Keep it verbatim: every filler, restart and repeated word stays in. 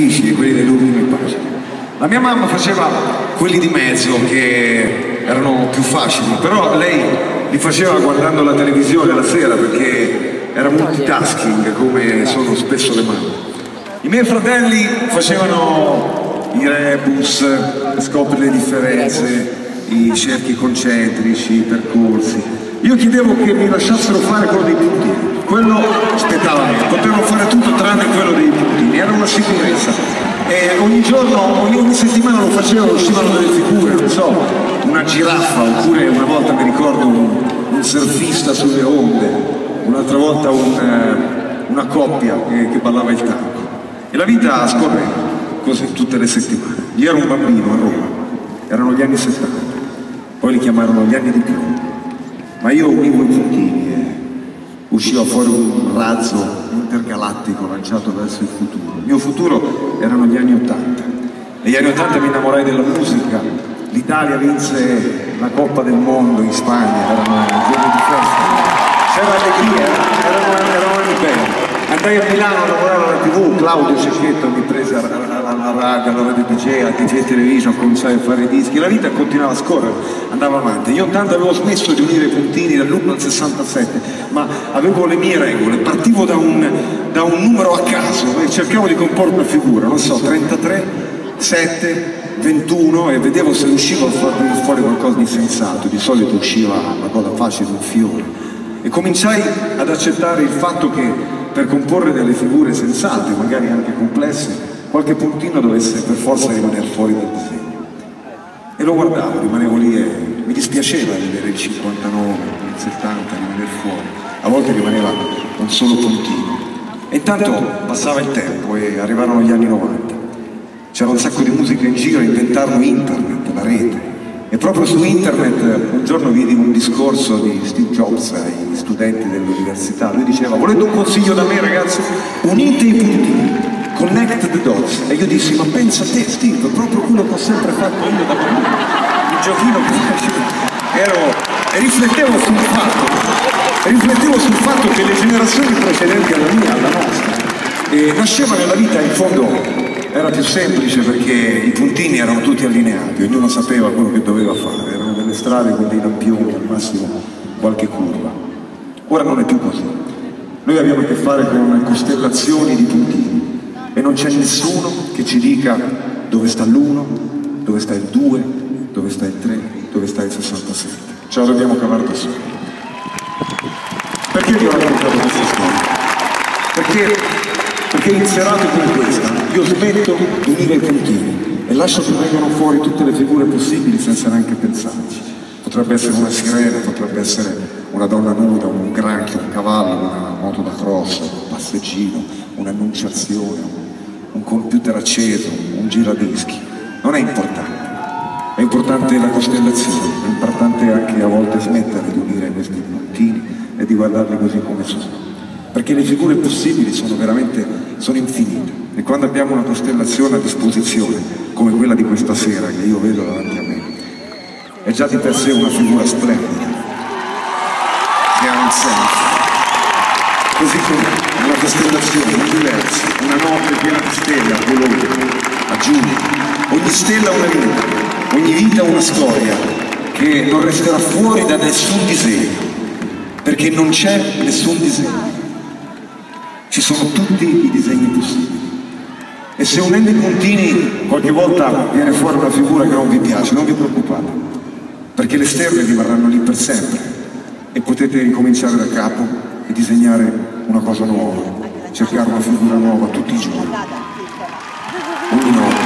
difficili, quelli delle ultime pagine. La mia mamma faceva quelli di mezzo, che erano più facili, però lei li faceva guardando la televisione la sera, perché era multitasking, come sono spesso le mamme. I miei fratelli facevano i rebus, scoprire le differenze, i cerchi concentrici, i percorsi. Io chiedevo che mi lasciassero fare quello dei puntini, quello aspettava me, potevo fare tutto tranne quello dei puntini, era una sicurezza. E ogni giorno, ogni, ogni settimana lo facevo, uscivano delle figure, non so, una giraffa, oppure una volta mi ricordo un, un surfista sulle onde, un'altra volta un, eh, una coppia che, che ballava il tango. E la vita scorreva così tutte le settimane. Io ero un bambino a Roma, erano gli anni settanta, poi li chiamarono gli anni di più, ma io univo i puntini e usciva fuori un razzo intergalattico lanciato verso il futuro. Il mio futuro erano gli anni ottanta. Negli anni ottanta mi innamorai della musica, l'Italia vinse la Coppa del Mondo in Spagna, erano giorni di festa, c'era allegria, erano, erano anni belli. Andai a Milano a lavorare alla tivù, Claudio Cecchetto mi prese alla radio, alla radio D J, alla T V Television, cominciai a fare i dischi, la vita continuava a scorrere, andava avanti. Io intanto avevo smesso di unire i puntini dall'uno al sessantasette, ma avevo le mie regole, partivo da un, da un numero a caso e cercavo di comporre una figura, non so, trentatré, sette, ventuno, e vedevo se riuscivo a far venire fuori qualcosa di sensato. Di solito usciva una cosa facile, un fiore, e cominciai ad accettare il fatto che per comporre delle figure sensate, magari anche complesse, qualche puntino dovesse per forza rimanere fuori dal disegno. E lo guardavo, rimanevo lì e mi dispiaceva vedere il cinquantanove, il settanta rimanere fuori. A volte rimaneva un solo puntino. E intanto passava il tempo e arrivarono gli anni novanta. C'era un sacco di musica in giro, inventarono internet, la rete. E proprio su internet un giorno vidi un discorso di Steve Jobs ai studenti dell'università. Lui diceva: volete un consiglio da me, ragazzi? Unite i puntini, connect the dots. E io dissi: ma pensa te, Steve, proprio quello che ho sempre fatto io da bambino, il giochino che facevo. Ero e riflettevo sul fatto, riflettevo sul fatto che le generazioni precedenti alla mia, alla nostra, eh, nasceva nella vita in fondo. Era più semplice perché i puntini erano tutti allineati, ognuno sapeva quello che doveva fare, erano delle strade con dei lampioni, al massimo qualche curva. Ora non è più così. Noi abbiamo a che fare con costellazioni di puntini e non c'è nessuno che ci dica dove sta l'uno, dove sta il due, dove sta il tre, dove sta il sessantasette. Ce la dobbiamo cavare da soli. Perché vi ho raccontato questa storia? Perché Perché in serate come questa io smetto di unire i puntini e lascio che vengano fuori tutte le figure possibili senza neanche pensarci. Potrebbe essere una sirena, potrebbe essere una donna nuda, un granchio, un cavallo, una moto da cross, un passeggino, un'annunciazione, un computer acceso, un giradischi. Non è importante. È importante la costellazione, è importante anche a volte smettere di unire questi puntini e di guardarli così come sono. Perché le figure possibili sono veramente, sono infinite, e quando abbiamo una costellazione a disposizione, come quella di questa sera che io vedo davanti a me, è già di per sé una figura splendida, che ha un senso. Così come una costellazione, un diverso, una notte piena di stelle a colori, a giugno, ogni stella una vita, ogni vita una storia, che non resterà fuori da nessun disegno, perché non c'è nessun disegno. Ci sono tutti i disegni possibili. E se unendo i puntini qualche volta viene fuori una figura che non vi piace, non vi preoccupate, perché le stelle rimarranno lì per sempre e potete ricominciare da capo e disegnare una cosa nuova, cercare una figura nuova tutti i giorni, ogni notte.